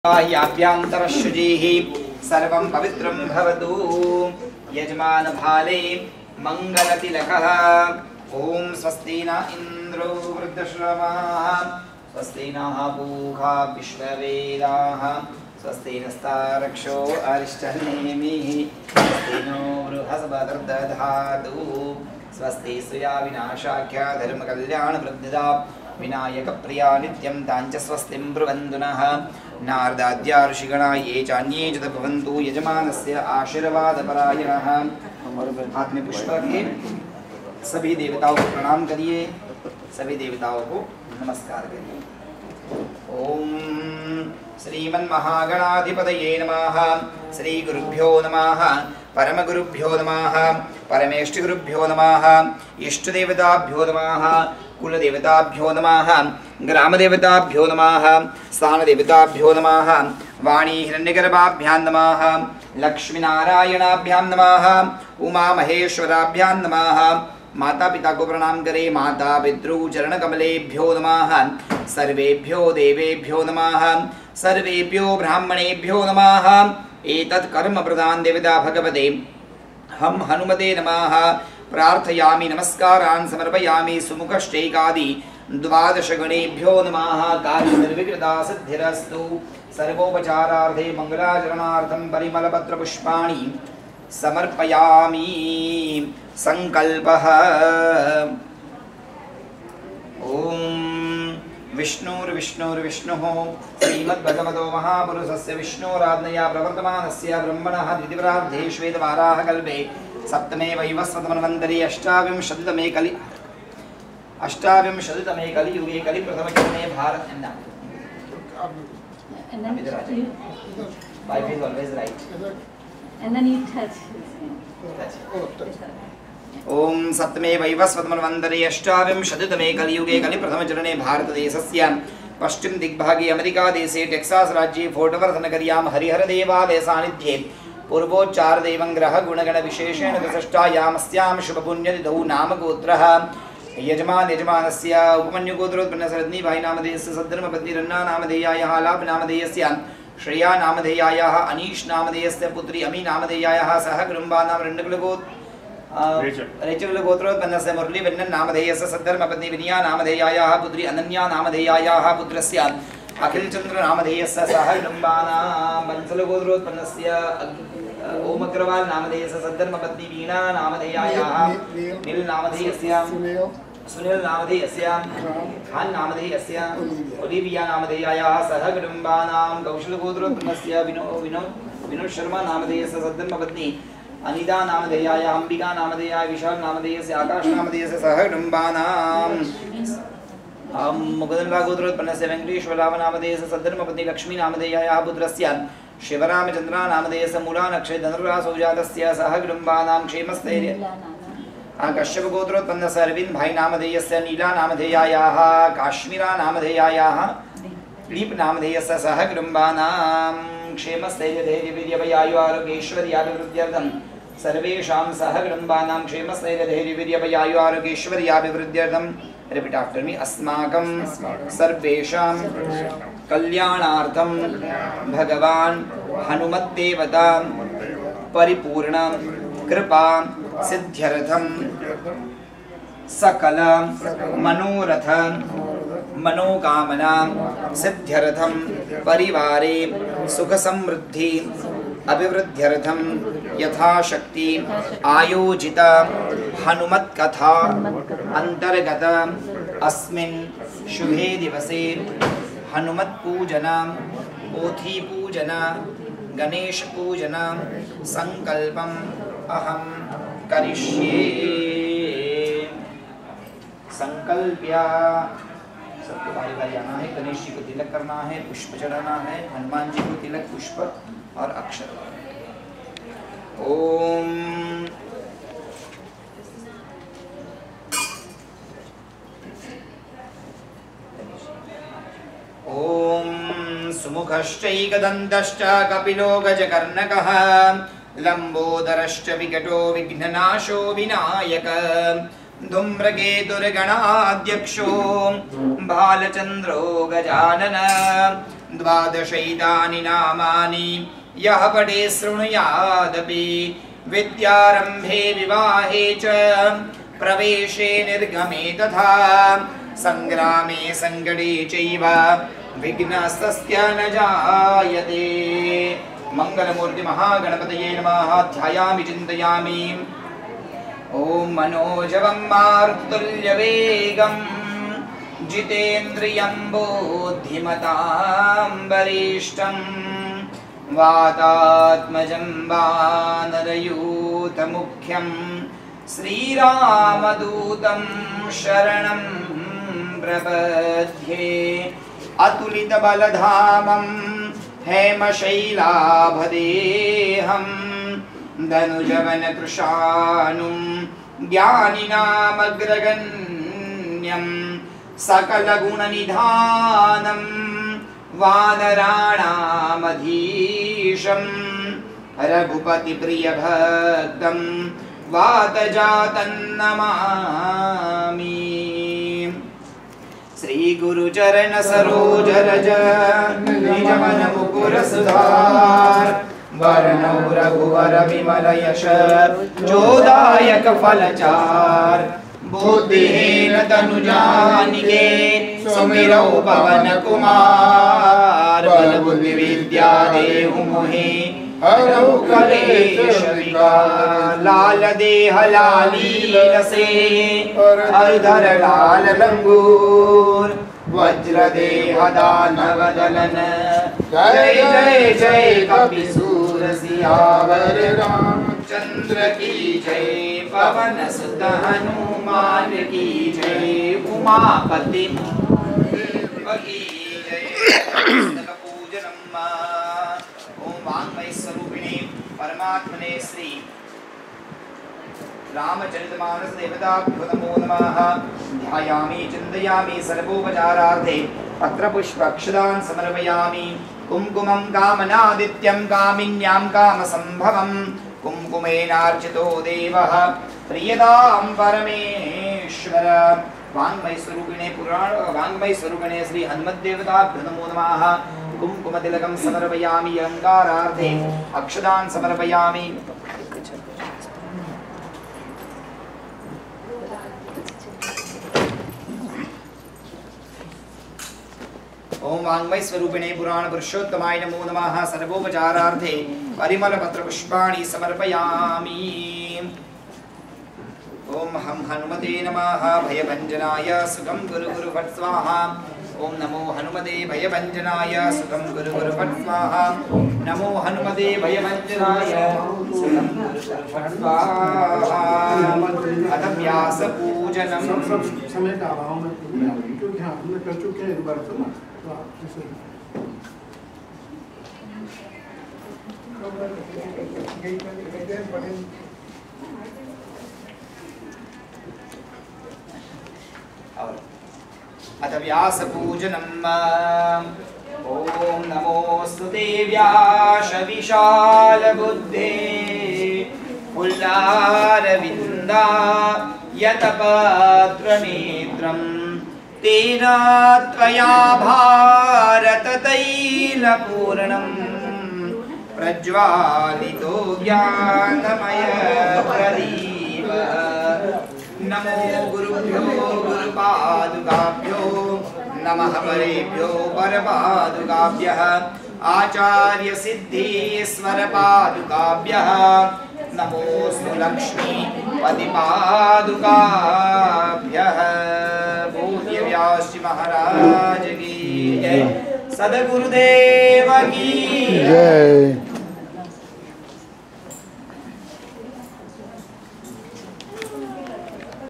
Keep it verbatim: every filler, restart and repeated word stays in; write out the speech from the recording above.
बाह्याभ्यन्तरशुचिः सर्वं पवित्रं भवतु। यजमानभाले मङ्गलतिलकः। ॐ स्वस्ति न इन्द्रो वृद्धश्रवाः स्वस्ति नः पूषा विश्ववेदाः स्वस्ति नस्तारक्षो अरिष्टनेमिः स्वस्ति नो बृहस्पतिर्दधातु स्वस्ति सुया विनाशाख्या धर्मकल्याणवृद्धिदा विनायकप्रिया नित्यं ताञ्च स्वस्तिं ब्रुवन्तु नः। नारदाद्या ऋषिगणा ये चान्ये च भवन्तु यजमानस्य आशीर्वादपरायणः। और हाथ में पुष्प रखिए। सभी देवताओं को प्रणाम करिए, सभी देवताओं को नमस्कार करिए। ओम श्रीमन्महागणाधिपतये नमः। श्री गुरुभ्यो नमः। परम गुरुभ्यो नमः। परमेष्टि गुरुभ्यो नमः। इष्ट देवताभ्यो नमः। कुल देवताभ्यो नमः। ग्राम देवताभ्यो नमः। स्थान देवताभ्यो नमः। वाणी हिरण्यगर्भाभ्यां नमः। लक्ष्मी नारायणाभ्यां नमः। उमा महेश्वराभ्यां नमः। माता पिता को प्रणाम करें। माता पितृ चरण कमलेभ्यो नमः। सर्वेभ्यो देवेभ्यो नमः। सर्वेभ्यो ब्राह्मणेभ्यो नमः। एतत् कर्म प्रदान देवता भगवते हम हनुमते नमः। प्रार्थयामि नमस्कारान् समर्पयामि सुमुखश्चैकादि द्वादश गणेभ्यो नमः। कार्य निर्विघ्नता सिद्धिरस्तु। सर्वोपचारार्थे मंगलाचरणार्थं परिमलपत्र पुष्पाणि समर्पयामि। संकल्पः ओम विष्णुर्विष्णुर्विष्णुः श्रीमद्भगवतो महापुरुषस्य विष्णोराज्ञया प्रवर्तमानस्य ब्रह्मणः द्वितीयार्धे श्वेतवाराहकल्पे सप्तमे वैवस्वतमन्वन्तरे अष्टाविंशतितमे कलि अष्टाविंशतितमे कलियुगे कलिप्रथमचरणे Bharat And then you, Wife is always right. and then you touch. ओम सप्तमे वैवस्वतमन्वन्तरे अष्टाविंशतितमे कलियुगे कलिप्रथमचरणे भारतदेशस्य पश्चिम दिग्भागे अमेरिका देशे टेक्सास राज्ये फोर्ट वर्थ नगर्यां हरिहर देवालय सानिध्ये पूर्वोच्चार देवं ग्रह गुणगण विशेषेण विशिष्टायामस्यां शुभपुण्यतिथौ नाम गोत्रः यजमान यजमानस्य उपमन्युगोत्रोत्पन्नस्य रत्नी भाई नामधेयस्य सद्धर्मपत्नी रन्ना नामधेयायाः आलाप नामधेयस्य श्रेया नामधेयायाः अनीश नामधेयस्य पुत्री अमी नामधेयायाः सह कुटुम्बानां रण्डकुलगोत्र रेचल गोत्रोत्पन्नस्य मुरली वेन्नन नामधेयस्य सद्धर्मपत्नी विनया नामधेयायाः पुत्री अनन्या नामधेयायाः पुत्रस्य अखिल चंद्र नामधेयस्य सह कुटुम्बानां बंसल गोत्रोत्पन्नस्य ओम अग्रवाल नामधेयस्य सद्धर्मपत्नी वीणा नामधेयायाः नील नामधेयस्य सुनील नामधेयस्य खान नामधेयस्य ओलिविया नामधेयायाः सह कुटुम्बानां कौशल गोत्रोत्पन्नस्य विनो विनो विनोद शर्मा नामधेयस्य सद्धर्मपत्नी अनिता नामधेयायाः अंबिका नामधेयाः विशाल नामधेयस्य आकाश नामधेयस्य सह कुटुम्बानां हम मुकुंदन गोत्रोत्पन्नस्य वेंकटेश्वरराव नामधेयस्य सद्धर्मपत्नी लक्ष्मी नामधेयायाः पुत्रस्य शिवरामचंद्र नामधेयस्य मूला नक्षत्र धनुर्रासौ जातस्य सह कुटुम्बानां क्षेमस्थैर्य कश्यप गोत्रोत्पन्नस्य अरविंद भाई नामधेयस्य नीला नामधेयायाः काश्मीरा नामधेयायाः लीप नामधेयस्य सह कुटुम्बानां क्षेमस्थैर्यधैर्यवीर्यभयायु आरोग्यैश्वर्याभिवृद्ध्यर्थं सर्वेषां सह कुटुम्बानां क्षेमस्थैर्यधैर्यवीर्यभयायु आरोग्यैश्वर्याभिवृद्ध्यर्थं रिपीट आफ्टर मी अस्माकं सर्वेषां कल्याणार्थं भगवान् हनुमद्देवता परिपूर्ण कृपा सिद्ध्यर्थं सकल मनोरथ मनोकामना सिद्ध्यर्थं परिवारे सुख समृद्धि अभिवृद्ध्यर्थं यथाशक्ति आयोजित हनुमत् कथा अंतर्गत अस्मिन् शुभे दिवसे हनुमत् पूजन पोथी पूजन गणेश पूजन संकल्पम अहम करिष्ये। संकल्प्य सबको बारी बारी आना है। गणेश जी को तिलक करना है, पुष्प चढ़ाना है, हनुमान जी को तिलक पुष्प और अक्षर। ओम ओम सुमुखश्चैकदन्तश्च कपिलो गजकर्णकः लंबोदरश्च विकटो विघ्ननाशो विनायक धूम्रकेतुर्गणाध्यक्षो बालचंद्रो गजानन द्वादशैतानि नामानि यः पठे शृणुयादपि विद्यारम्भे विवाहे च प्रवेशे निर्गमे तथा संग्रामे संकटे चैव विघ्नस्तस्य न जायते। मंगलमूर्ति महागणपतये नमः। ध्यायामि चिन्तयामि। ओम मनोजवं मारुततुल्यवेगं जितेन्द्रियं बुद्धिमतां वरिष्ठं वातात्मजं वानरयूथमुख्यं श्रीरामदूतं शरणं प्रपद्ये। अतुलितबलधामं हेमशैलाभदेहं धनुजवनकृशानुं ज्ञानिनामग्रगण्यं सकलगुणनिधानं वानराणामधीशं रघुपतिप्रियभक्तं वातजातं नमामि। श्री गुरुचरण सरोज रज निजमन मुकुर सुधार वर्णौ रघुवर विमल यश जोदायक फलचार। बुद्धिहीन तनु जानिके सुमिरौ पवन कुमार बल बुद्धि विद्या देहु मोहि हरौ कलेश विकार। लाल देह लाली रसे हरधर लाल लंगूर वज्र देह दानव दलन जय जय जय कपिसूर सियावर रामचंद्र की जय। पवन सुत हनुमान की जय। उमापति की जय। पूजनम ओम वाङ्मय स्वरूपिणे परमात्मने श्री रामचरितमानस देवताभ्यो नमो नमः। ध्यायामि चिन्तयामि सर्वोपचारार्थे पत्रपुष्पक्षदान् समर्पयामि। कुङ्कुमं कामनादित्यं कामिन्यां कामसम्भवं कुङ्कुमेनार्चितो देवः प्रियतां परमेश्वर। वाङ्मय स्वरूपिणे पुराण वाङ्मय स्वरूपिणे श्री हनुमद्देवताभ्यो नमो नमः। कुङ्कुमतिलकं समर्पयामि। अलङ्कारार्थे अक्षदान् समर्पयामि। ओम वाङ्मय स्वरूपिणे पुराण पुरुषोत्तमाय नमो नमः। सर्वोपचारार्थे परिमल पत्र पुष्पाणि समर्पयामि। ओम हम हनुमते नमः। भयभञ्जनाय सुखं गुरु गुरु फट् स्वाहा। ओम नमो हनुमते भयभञ्जनाय सुखं गुरु गुरु फट् स्वाहा। नमो हनुमते भयभञ्जनाय सुखं गुरु गुरु फट् स्वाहा। अथ व्यास पूजनम् समय का अभाव में क्योंकि हाँ हमने कर चुके हैं एक बार तो ना तो आप इसे अथ व्यास पूजनम् ओम नमोस्तुते व्यास विशाल बुद्धे फुल्लारविन्दा यतपत्रनेत्रं तेन त्वया भारत तैलपूर्णं प्रज्वालितो ज्ञानमय प्रदीप। नमो गुरुभ्यो गुरुपादुकाभ्यो नमः परेभ्यो परपादुकाभ्यः आचार्य सिद्धेश्वर पादुकाभ्यः नमोस्तु लक्ष्मी पतिपादुकाभ्यः। पूज्य व्यास जी महाराज की जय। सद्गुरुदेव की जय।